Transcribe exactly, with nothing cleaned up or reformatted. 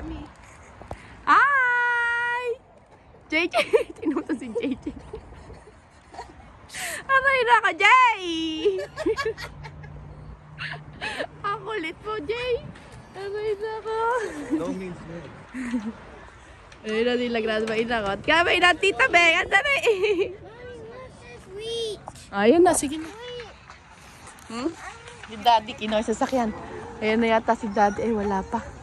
kami. Hi! J J! Tinuto si J J. Aray na ka, Jay! Ang kulit mo, Jay! Aray na ka! No means no. Ayun na nila grandma inakot. Kaya na, Tita Beng! Ang dali! Ayun na, sige na. Hmm? Si Daddy, kinuha sa sasakyan. Ayun na yata si Daddy. Eh, wala pa.